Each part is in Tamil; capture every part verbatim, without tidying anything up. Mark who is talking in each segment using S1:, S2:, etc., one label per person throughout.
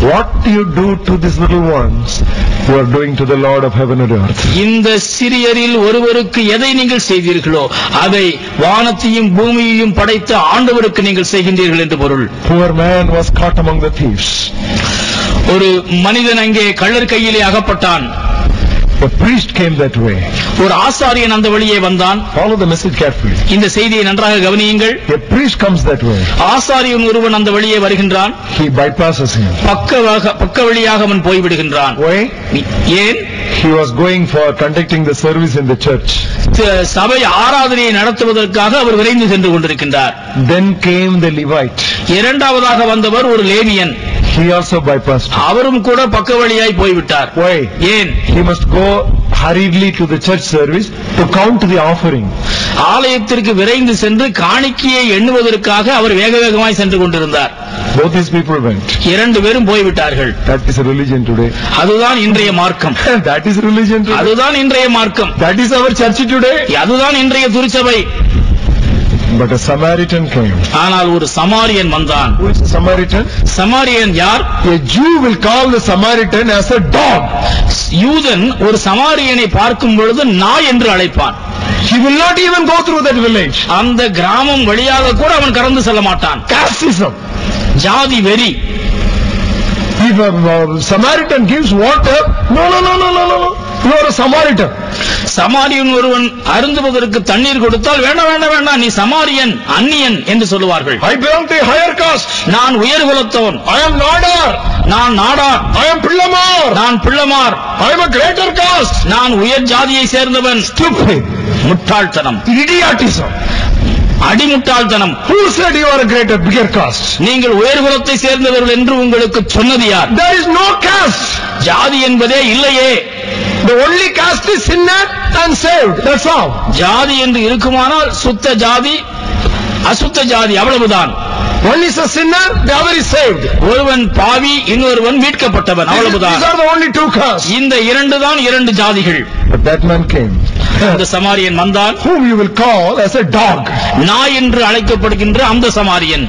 S1: What you do to these little ones, you are doing to the Lord of heaven and earth.
S2: இந்த சிறியரில் ஒருவருக்கு எதை நீங்கள் செய்தீர்களோ அதை வானத்தையும் பூமியையும் படைத்த ஆண்டவருக்கு நீங்கள் செய்கின்றீர்கள் என்று பொருள்.
S1: Poor man was caught among the thieves.
S2: ஒரு மனிதன் அங்கே கள்ளர் கையிலே அகப்பட்டான்.
S1: A priest came that way.
S2: ஒரு ஆசாரியன் அந்த வழியே வந்தான்.
S1: Follow the message carefully.
S2: இந்த செய்தியை நன்றாக கவனியுங்கள்.
S1: A priest comes that way.
S2: ஆசாரியன் ஒருவன் அந்த வழியே வருகின்றான்.
S1: He bypasses him.
S2: பக்க பக்க வழியாக அவன் போய் விடுகின்றான்.
S1: Why?
S2: ஏன்?
S1: He was going for conducting the service in the church.
S2: சபை ஆராதனையை நடத்துவதற்காக அவர் விரைந்து சென்று கொண்டிருக்கின்றார்.
S1: Then came the Levite.
S2: இரண்டாவதாக வந்தவர் ஒரு லேவியன்.
S1: He also bypassed.
S2: அவரும் கூட பக்க வழியாய் போய்விட்டார்.
S1: Why?
S2: ஏன்?
S1: He must go hurriedly to the church service to count the offering.
S2: ஆலயத்திற்கு விரைந்து சென்று காணிக்கையை எண்ணுவதற்காக அவர் வேக வேகமாய் சென்று கொண்டிருந்தார்.
S1: Both these people went.
S2: இரண்டு பேரும் போய்விட்டார்கள்.
S1: That is a religion today.
S2: அதுதான் இன்றைய மார்க்கம்.
S1: That is religion today.
S2: அதுதான் இன்றைய மார்க்கம்.
S1: That is our church today.
S2: அதுதான் இன்றைய திருச்சபை.
S1: But a Samaritan came.
S2: ஆனால் ஒரு சமாரியன் வந்தான்.
S1: Who is a Samaritan?
S2: சமாரியன் யார்?
S1: A Jew will call the Samaritan as a dog.
S2: யூதன் ஒரு சமாரியனை பார்க்கும் பொழுது நாய் என்று அழைப்பான்.
S1: He will not even go through that village.
S2: அந்த கிராமம் வழியாக கூட அவன் கடந்து செல்ல மாட்டான்.
S1: Casteism.
S2: ஜாதி வெறி.
S1: If a uh, Samaritan gives water, no, no, no, no, no, no, you are a Samaritan.
S2: சமாரியன் ஒருவன் அருந்துவதற்கு தண்ணீர் கொடுத்தால் வேண்டாம் வேண்டாம் வேண்டாம் நீ சமாரியன் அந்நியன் என்று சொல்லுவார்கள்.
S1: I belong to a higher caste.
S2: நான் உயர் குலத்தவன்.
S1: I am Nadar.
S2: நான் நாடார்.
S1: I am Pillamar.
S2: நான் பிள்ளமார்.
S1: I am a greater caste.
S2: நான் உயர் ஜாதியை சேர்ந்தவன்.
S1: Stupid.
S2: முட்டாள்தனம்.
S1: Idiotism.
S2: அடிமுட்டாள்தனம்.
S1: Who said you are a greater, bigger caste?
S2: நீங்கள் உயர் குலத்தை சேர்ந்தவர்கள் என்று உங்களுக்கு சொன்னது யார்?
S1: There is no caste.
S2: ஜாதி என்பதே இல்லையே.
S1: The only caste is sinner and saved. That's all.
S2: ஜாதி என்று இருக்குமானால் சுத்த ஜாதி அசுத்த ஜாதி அவ்வளவுதான்.
S1: One is a sinner, the other is saved.
S2: ஒருவன் பாவி இன்னொருவன் மீட்கப்பட்டவன் அவ்வளவுதான்.
S1: These are the only two castes.
S2: இந்த இரண்டு தான் இரண்டு ஜாதிகள்.
S1: But that man came.
S2: அந்த சமாரியன் வந்தான்.
S1: Whom you will call as a dog.
S2: நாய் என்று அழைக்கப்படுகின்ற அந்த சமாரியன்.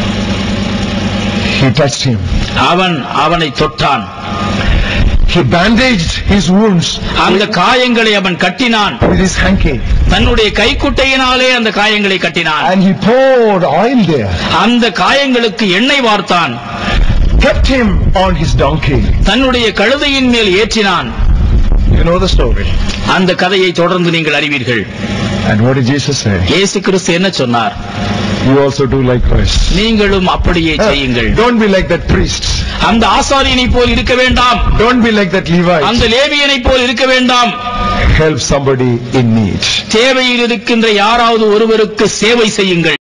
S1: He touched him.
S2: அவன் அவனை தொட்டான்.
S1: He bandaged his wounds.
S2: அந்த காயங்களை அவன் கட்டினான்.
S1: With his hanky.
S2: தன்னுடைய கைக்குட்டையினாலே அந்த காயங்களை கட்டினான்.
S1: And he poured oil there.
S2: அந்த காயங்களுக்கு எண்ணெய் வார்த்தான்.
S1: Kept him on his donkey.
S2: தன்னுடைய கழுதையின் மேல் ஏற்றினான்.
S1: You know the story.
S2: அந்த கதையை தொடர்ந்து நீங்கள் அறிவீர்கள்.
S1: And what did Jesus say?
S2: இயேசு கிறிஸ்து என்ன சொன்னார்?
S1: You also do likewise.
S2: நீங்களும் அப்படியே செய்யுங்கள்.
S1: Don't be like that priest.
S2: அந்த ஆசாரியனை போல் இருக்க வேண்டாம்.
S1: Don't be like that Levite.
S2: அந்த லேவியனை போல் இருக்க வேண்டாம்.
S1: Help somebody in need.
S2: தேவையில் இருக்கின்ற யாராவது ஒருவருக்கு சேவை செய்யுங்கள்.